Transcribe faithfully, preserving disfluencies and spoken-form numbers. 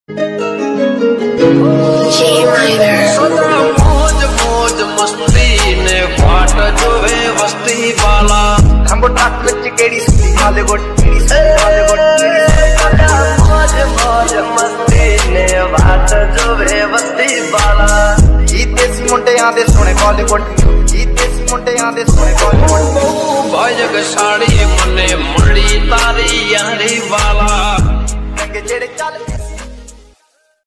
मौज मौज मस्ती ने फाट जोवे वस्ती वाला हम ट्रक विच केड़ी सी हालीवुड केड़ी सी हालीवुड मौज मौज मस्ती ने फाट जोवे वस्ती वाला जीते सी मुंडियां दे सोने बॉलीवुड जीते सी मुंडियां दे सोने बॉलीवुड भाजक साड़ी मने मुरली तारी यारी वाला जेड़े चल